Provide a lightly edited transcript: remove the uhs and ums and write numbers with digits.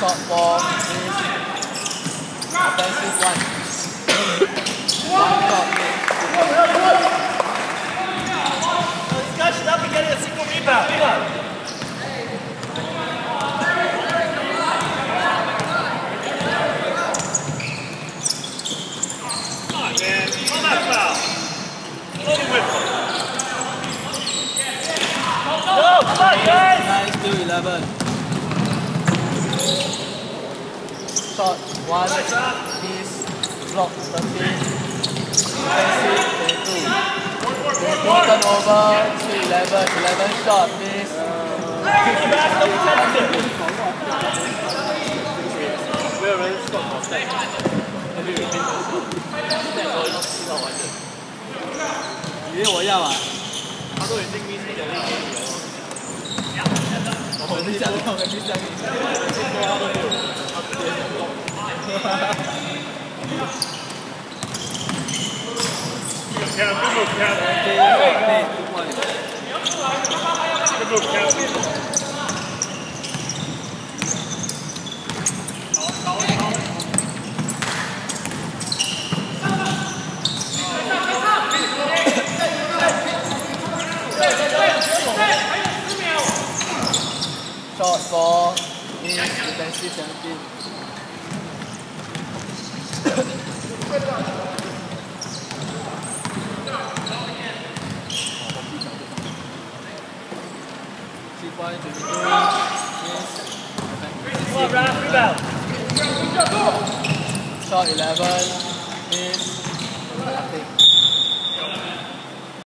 Shot 4 is offensive 1. One shot miss. This guy should not be getting a single rebound. Man, on that foul. Loading with him. Go, come on, guys! 9-11. Shot 1 is blocked 13. Defensive 22. Turnover 2-11. 11 shot miss.以为我要啊？ 他都已经迷失了那些理由。 我们就想到，我们就想你。 Good move, Cat. Good move, Cat. Shot 4 is defensive 17. Shot 11 is